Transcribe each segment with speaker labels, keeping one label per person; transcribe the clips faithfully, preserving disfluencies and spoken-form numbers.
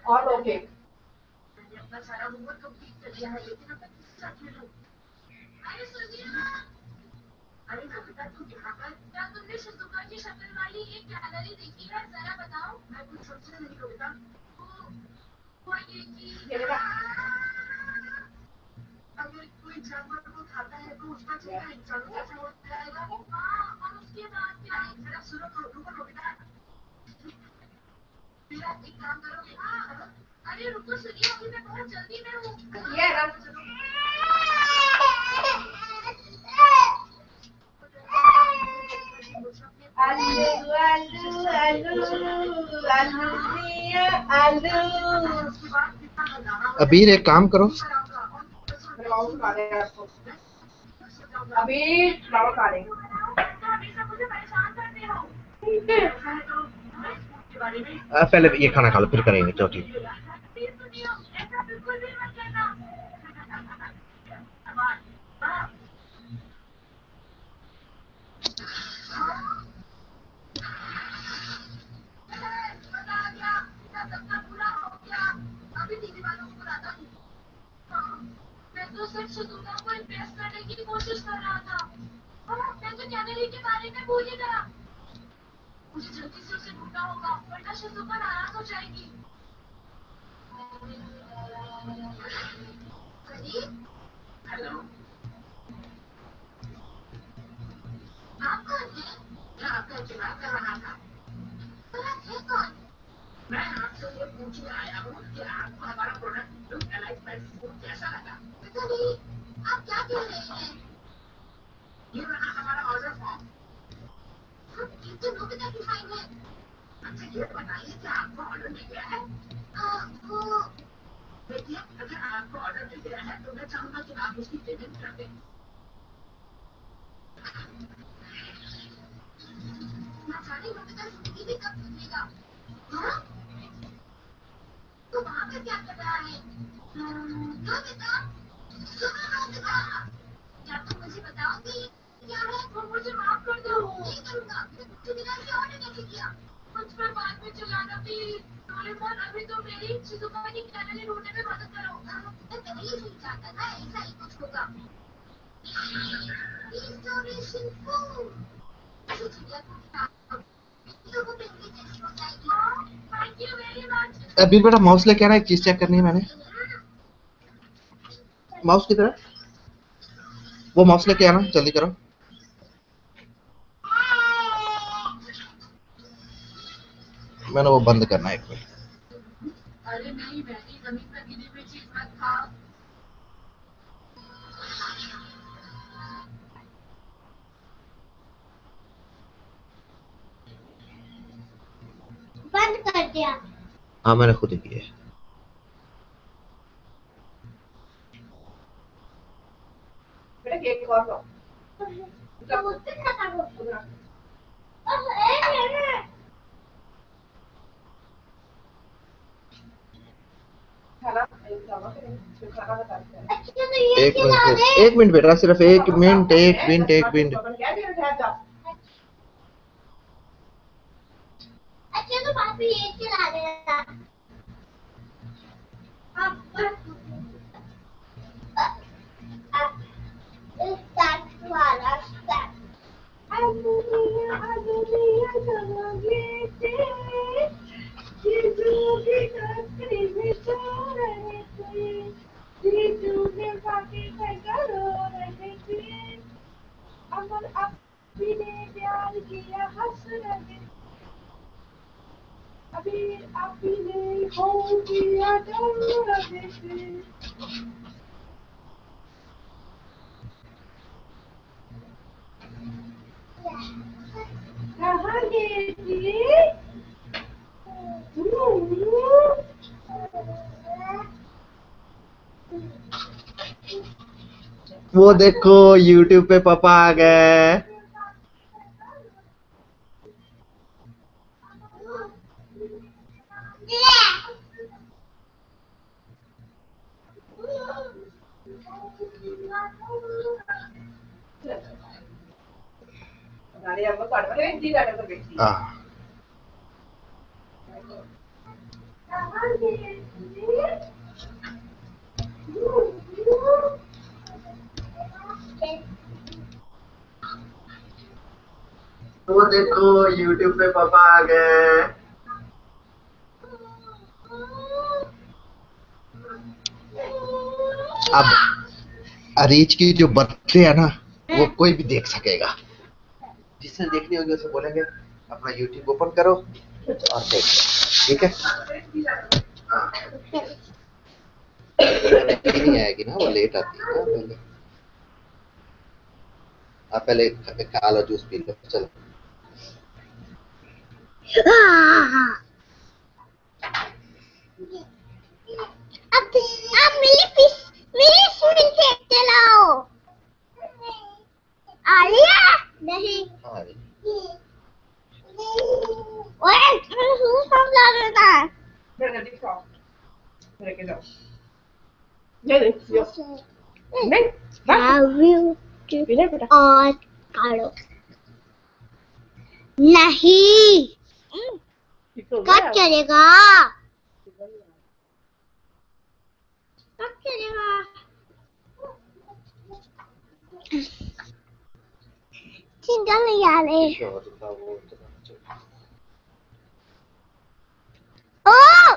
Speaker 1: और लो केक।
Speaker 2: मैंने अपना सारा होमवर्क कंप्लीट कर लिया है, लेकिन अब मैं किसके साथ खेलूं? अरे सुनिए, अरे नमिता तुम यहाँ पर? क्या तुमने शिजुका की शक्ल वाली एक गैलरी देखी है? जरा बताओ। मैं कुछ समझ नहीं नमिता। वो वो ये कि अगर कोई जानवर को खाता है तो उसका चेहरा इंसानों जैसा हो जाएगा। हाँ, और उसके बाद क्या? जरा सुनो तो, रुको नमिता। मेरा एक काम करोगे? हाँ। अरे रुको सुनिए, अभी मैं बहुत जल्दी में हूँ।
Speaker 1: ये ना आलू आलू आलू आलू मिया आलू।
Speaker 3: अबीर एक काम करो,
Speaker 1: अभी फ्लावर खा रहे।
Speaker 3: पहले ये खाना खा लो फिर करेंगे चौथी।
Speaker 2: मैं तो सिर्फ शिजुका को इम्प्रेस करने की कोशिश कर रहा था। मैं तो कैनरी के बारे में भूल ही गया। मुझे जल्दी से उसे ढूंढना होगा, वरना शिजुका नाराज हो जाएगी। हेलो, आप कौन हैं? मैं आपका इंतजार कर रहा था। पर आप हैं कौन? मैं आपसे ये पूछने आया हूँ कि आपको हमारा product look alike pet food कैसा लगा? पता नहीं, आप क्या कह रहे हैं? ये रहा हमारा ऑर्डर फॉर्म। ये तो नोबिता की फाइल है। अच्छा ये बताइए कि आपको ऑर्डर मिल गया है? आ, वो देखिए, अगर आपको ऑर्डर मिल गया है तो मैं चाहूंगा कि आप उसकी पेमेंट कर दें। मैं जाने नोबिता जिंदगी में कब सुधरेगा? हाँ? तो वहाँ पर क्या कर रहा है? नोबिता, सुनो नोबिता, क्या तुम मुझे बताओगी क्या है? तुम मुझे माफ कर दो। नहीं करूँगा, तुम बिना से ऑर्डर कैसे किया? मुझ पर बाद में चलाना प्लीज। डोरेमोन, अभी तो मेरी शिजुका की कैनरी ढूंढने में मदद करो। मैं पहले से ही जानता था ऐसा ही कुछ होगा। Restoration food. ऐसी चिड़िया को लोगों पे उंगली कैसे हो जाएगी? Thank you very much.
Speaker 3: अबीर बेटा माउस लेके आना, एक चीज चेक करनी है मैंने। माउस किधर है? वो माउस लेके आना, जल्दी करो। मैंने वो बंद करना है एक मिनट।
Speaker 2: अरे नहीं, मैंने जमीन पर गिरी हुई चीज मत खाओ। बंद कर दिया।
Speaker 3: हाँ मैंने खुद ही किया है।
Speaker 1: बेटा केक और लो।
Speaker 2: तो उससे खाता हो।
Speaker 1: खाना खाना बता दे।
Speaker 2: अच्छा तो ये
Speaker 3: एक
Speaker 2: खिला
Speaker 3: मिनट
Speaker 2: दे।
Speaker 3: एक मिनट बेटा, सिर्फ एक मिनट एक मिनट एक मिनट।
Speaker 2: अच्छा तो पापी ये खिला देगा। स्टार्ट वाला स्टार्ट।
Speaker 1: Hallelujah, hallelujah, hallelujah. जीजू की नौकरी में सो रहे थे, जीजू ने बाकी फेंका रो रहे थे, अमर अभी ने प्यार किया हंस रहे, अभी अभी ने खो दिया डर रहे थे। कहाँ गए थे?
Speaker 3: वो देखो यूट्यूब पे पापा आ गए।
Speaker 1: अरे अब पढ़ रहे हैं जी गाने पर बैठी।
Speaker 3: हाँ
Speaker 2: कहाँ गए
Speaker 3: देखो यूट्यूब पे पापा आ गए। अब अरीज की जो बर्थडे है ना वो कोई भी देख सकेगा, जिसने देखनी होगी उसे बोलेंगे अपना यूट्यूब ओपन करो और देख लो, ठीक है। हाँ नहीं आएगी ना, वो लेट आती है ना। पहले आप पहले खा लो, जूस पी लो, चलो।
Speaker 4: अब अब मेरी फिश मेरी स्विमिंग सेट चलाओ। आ लिया नहीं
Speaker 3: हाँ जी।
Speaker 4: ओए हूँ समझा देता है।
Speaker 1: मेरे को दिखाओ, मेरे को जाओ, ये देखियो, नहीं,
Speaker 4: Have
Speaker 1: पीने बेटा,
Speaker 4: और काढ़ो नहीं कब चलेगा कब चलेगा सिंगल नहीं आ रहे ओ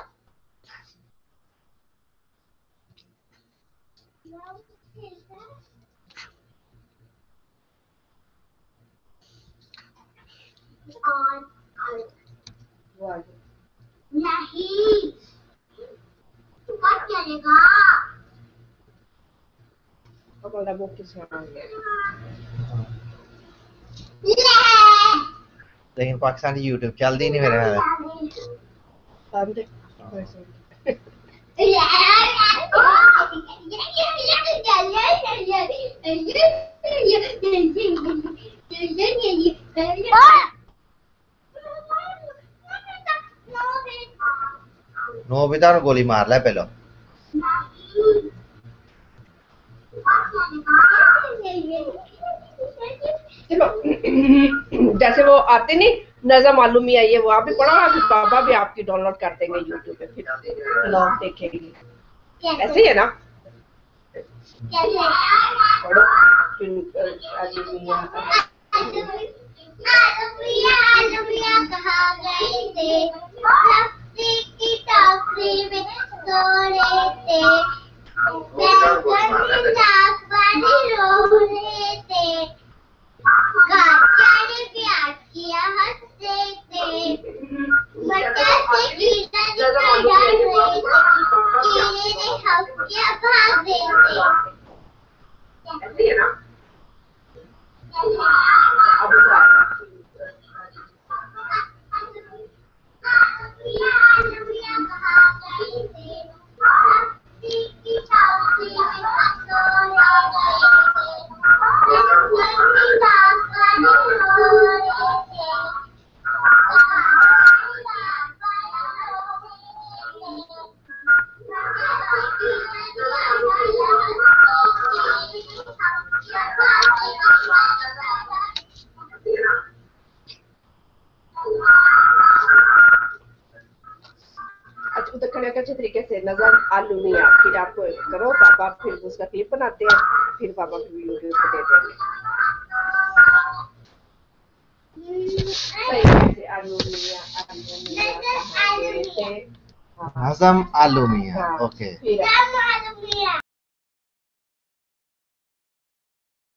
Speaker 4: नहीं कब चलेगा
Speaker 1: अब वाला वो किस में आ गया?
Speaker 3: लेकिन पाकिस्तानी यूट्यूब चलती नहीं मेरे में।
Speaker 1: अब देख, वैसे
Speaker 3: नोबिता ने गोली मार ला पहले।
Speaker 1: जैसे वो आते नहीं नज़र मालूम ही आई है, वो आप भी पढ़ा, फिर पापा भी आपकी डाउनलोड कर देंगे यूट्यूब पे, फिर लोग देखेंगे। ऐसे ही है ना, पढ़ो फिर आगे दुनिया
Speaker 4: कहा गए थे प्लास्टिक की टोकरी में सो रहे थे नाक वाली रो रहे थे गाजर प्याज किया हंसते थे मटर से कीड़ा निकल रहे थे कीड़े ने हंस के भाग गए थे।
Speaker 1: ऐसे ही है ना, अब उतार अच्छे तरीके से नजर आलू नहीं आ, फिर आपको करो पापा, फिर उसका क्लिप बनाते हैं, फिर पापा फिर यूट्यूब पे दे देंगे। सही से आलू मिया आलू मिया
Speaker 3: हजम आलू मिया,
Speaker 1: हाँ,
Speaker 3: ओके।
Speaker 1: फिर